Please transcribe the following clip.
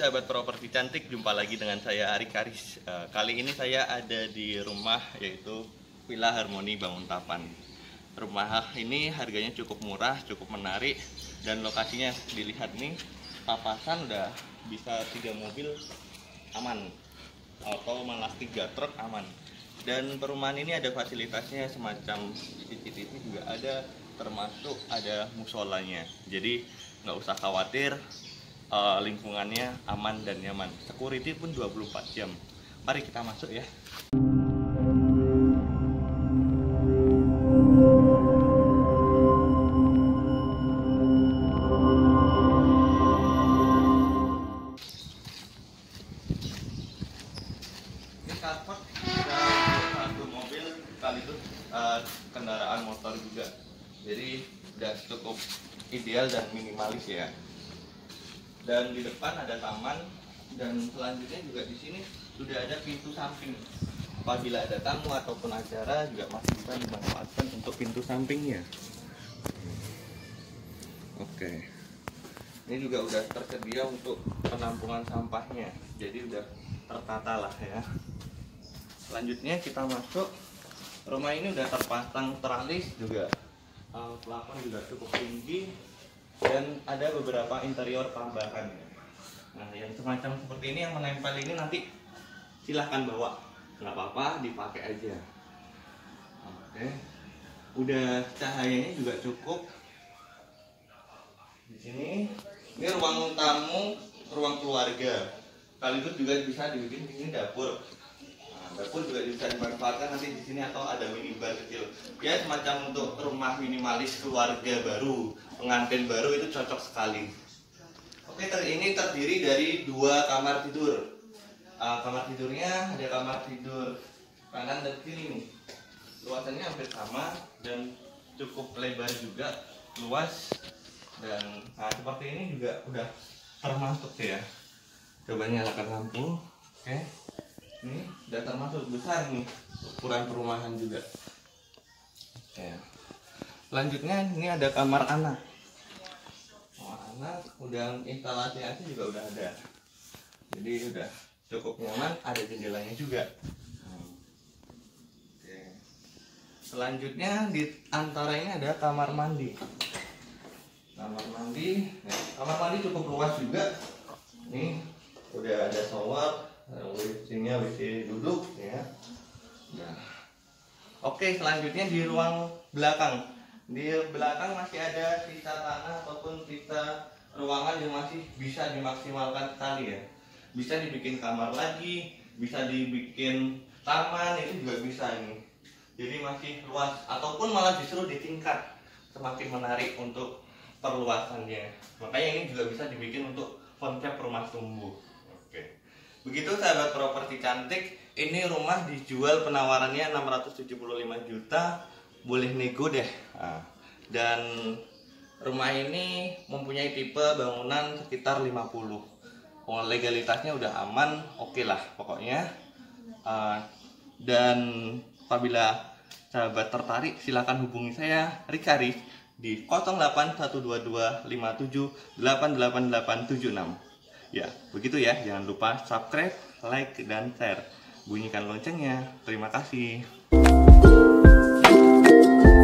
sahabat properti cantik, jumpa lagi dengan saya Ari Karis. Kali ini saya ada di rumah yaitu Villa Harmoni Banguntapan. Rumah ini harganya cukup murah, cukup menarik, dan lokasinya dilihat nih, papasan udah bisa 3 mobil aman atau malah 3 truk aman. Dan perumahan ini ada fasilitasnya semacam CCTV juga ada, termasuk ada musolanya. Jadi nggak usah khawatir, lingkungannya aman dan nyaman. Security pun 24 jam. Mari kita masuk ya. Ini carport satu mobil sekaligus kendaraan motor juga. Jadi udah cukup ideal dan minimalis ya. Dan di depan ada taman, dan selanjutnya juga di sini sudah ada pintu samping. Apabila ada tamu ataupun acara juga masih bisa dimanfaatkan untuk pintu sampingnya. Oke. Ini juga udah tersedia untuk penampungan sampahnya. Jadi udah tertata lah ya. Selanjutnya kita masuk. Rumah ini udah terpasang teralis juga. Plafon juga cukup tinggi. Dan ada beberapa interior tambahan. Nah, yang semacam seperti ini yang menempel ini nanti silahkan bawa, nggak apa-apa, dipakai aja. Oke, udah cahayanya juga cukup. Di sini ini ruang tamu, ruang keluarga. Sekaligus juga bisa dibikin di sini dapur. Dapur juga bisa dimanfaatkan nanti di sini, atau ada minibar kecil. Ya, semacam untuk rumah minimalis keluarga baru, pengantin baru, itu cocok sekali. Oke, ini terdiri dari 2 kamar tidur. Kamar tidurnya ada kamar tidur kanan dan kiri nih. Luasannya hampir sama dan cukup lebar juga, luas. Dan seperti ini juga udah termasuk ya. Coba nyalakan lampu. Oke. Ini udah termasuk besar nih ukuran perumahan juga. Oke. Selanjutnya ini ada kamar anak. Kamar anak udah instalasi AC juga udah ada. Jadi udah cukup nyaman, ada jendelanya juga. Oke. Selanjutnya di antara ini ada kamar mandi. Kamar mandi cukup luas juga. Nih udah ada shower. WC-nya WC duduk ya. Nah. Oke, selanjutnya di ruang belakang. Di belakang masih ada sisa tanah ataupun sisa ruangan yang masih bisa dimaksimalkan sekali ya. Bisa dibikin kamar lagi, bisa dibikin taman, itu juga bisa ini. Jadi masih luas, ataupun malah justru ditingkat, semakin menarik untuk perluasannya. Makanya ini juga bisa dibikin untuk konsep rumah tumbuh. Begitu sahabat properti cantik, ini rumah dijual penawarannya 675 juta, boleh nego deh. Dan rumah ini mempunyai tipe bangunan sekitar 50. Legalitasnya udah aman, oke lah pokoknya. Dan apabila sahabat tertarik, silakan hubungi saya Rikari di 081257888876. Ya, begitu ya. Jangan lupa subscribe, like, dan share. Bunyikan loncengnya. Terima kasih.